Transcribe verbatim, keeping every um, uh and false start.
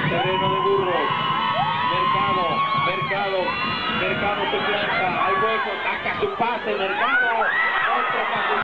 terreno de Burros. Mercado, Mercado, Mercado se planta, hay hueco, saca su pase, Mercado.